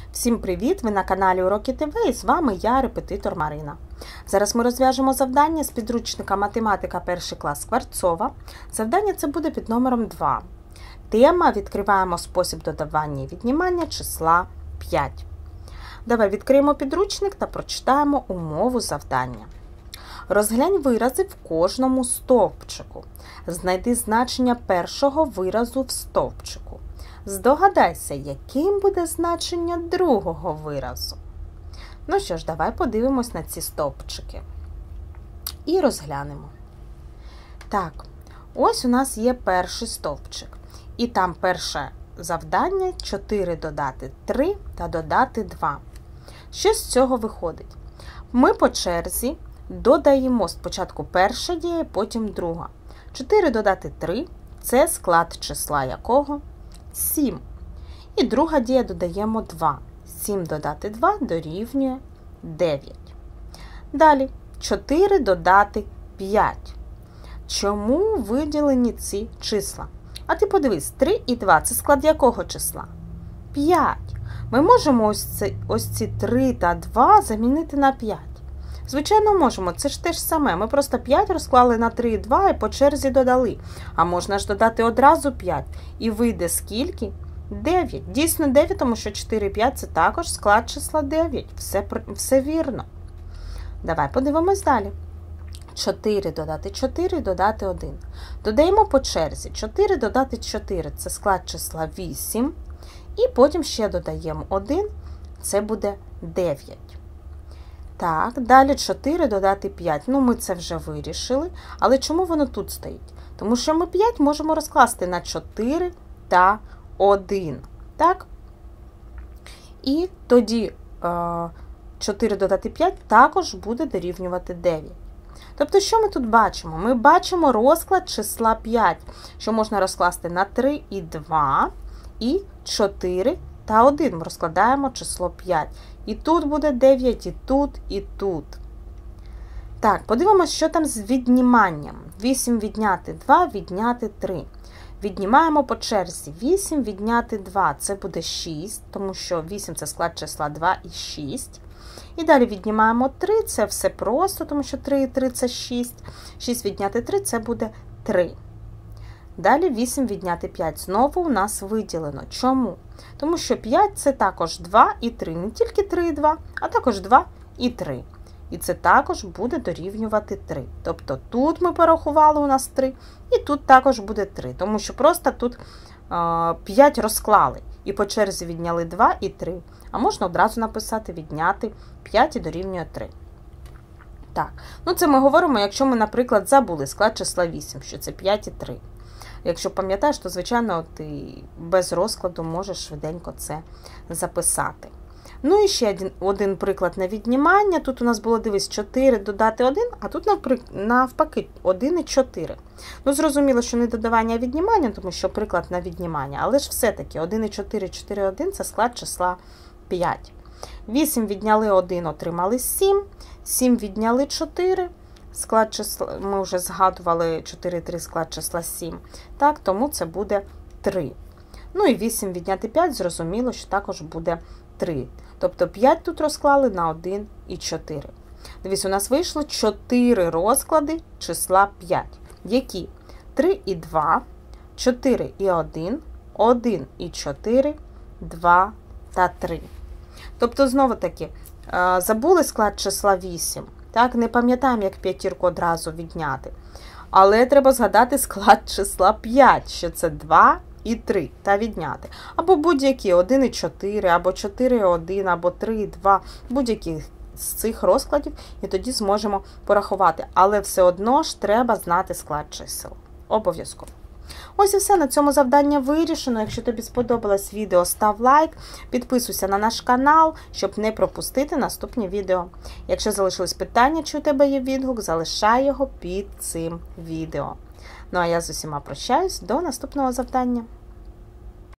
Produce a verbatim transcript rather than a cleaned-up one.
Всім привіт! Ви на каналі Уроки ТВ і з вами я, репетитор Марина. Зараз ми розв'яжемо завдання з підручника математика перший клас Скворцова. Завдання це буде під номером два. Тема: відкриваємо спосіб додавання і віднімання числа п'ять. Давай відкриємо підручник та прочитаємо умову завдання. Розглянь вирази в кожному стовпчику. Знайди значення першого виразу в стовпчику. Здогадайся, яким буде значення другого виразу. Ну що ж, давай подивимось на ці стовпчики. І розглянемо. Так, ось у нас є перший стовпчик. І там перше завдання – чотири додати три та додати два. Що з цього виходить? Ми по черзі додаємо спочатку перша дія, потім друга. чотири додати три – це склад числа якого? сім. І друга дія додаємо два. сім додати два дорівнює дев'ять. Далі чотири додати п'ять. Чому виділені ці числа? А ти подивись, три і два – це склад якого числа? п'ять. Ми можемо ось ці, ось ці три та два замінити на п'ять. Звичайно, можемо, це ж те ж саме. Ми просто п'ять розклали на три і два і по черзі додали. А можна ж додати одразу п'ять. І вийде скільки? дев'ять. Дійсно дев'ять, тому що чотири і п'ять – це також склад числа дев'ять. Все, все вірно. Давай подивимось далі. чотири додати чотири, додати один. Додаємо по черзі. чотири додати чотири – це склад числа вісім. І потім ще додаємо один, це буде дев'ять. Так, далі чотири додати п'ять. Ну, ми це вже вирішили. Але чому воно тут стоїть? Тому що ми п'ять можемо розкласти на чотири та один. Так? І тоді чотири додати п'ять також буде дорівнювати дев'ять. Тобто, що ми тут бачимо? Ми бачимо розклад числа п'ять, що можна розкласти на три і два, і чотири та один. Ми розкладаємо число п'ять. І тут буде дев'ять, і тут, і тут. Так, подивимося, що там з відніманням. вісім відняти два, відняти три. Віднімаємо по черзі. вісім відняти два, це буде шість, тому що вісім – це склад числа два і шість. І далі віднімаємо три, це все просто, тому що три і три – це шість. шість відняти три – це буде три. Далі вісім відняти п'ять. Знову у нас виділено. Чому? Тому що п'ять – це також два і три. Не тільки три і два, а також два і три. І це також буде дорівнювати три. Тобто тут ми порахували у нас три, і тут також буде три. Тому що просто тут е, п'ять розклали. І по черзі відняли два і три. А можна одразу написати відняти п'ять і дорівнює три. Так, ну це ми говоримо, якщо ми, наприклад, забули склад числа вісім, що це п'ять і три. Якщо пам'ятаєш, то, звичайно, ти без розкладу можеш швиденько це записати. Ну і ще один, один приклад на віднімання. Тут у нас було, дивись, чотири додати один, а тут навпаки один і чотири. Ну, зрозуміло, що не додавання, а віднімання, тому що приклад на віднімання. Але ж все-таки один і чотири, чотири і один – це склад числа п'ять. вісім відняли один, отримали сім. сім відняли чотири. Склад числа, ми вже згадували чотири і три склад числа сім. Так, тому це буде три. Ну і вісім відняти п'ять, зрозуміло, що також буде три. Тобто п'ять тут розклали на один і чотири. Дивіться, у нас вийшло чотири розклади числа п'ять. Які? три і два, чотири і один, один і чотири, два та три. Тобто, знову-таки, забули склад числа вісім. Так, не пам'ятаємо, як п'ятірку одразу відняти. Але треба згадати склад числа п'ять, що це два і три, та відняти. Або будь-які один і чотири, або чотири і один, або три і два, будь-які з цих розкладів, і тоді зможемо порахувати. Але все одно ж треба знати склад чисел. Обов'язково. Ось і все, на цьому завдання вирішено. Якщо тобі сподобалось відео, став лайк, підписуйся на наш канал, щоб не пропустити наступні відео. Якщо залишились питання, чи у тебе є відгук, залишай його під цим відео. Ну а я з усіма прощаюсь, до наступного завдання.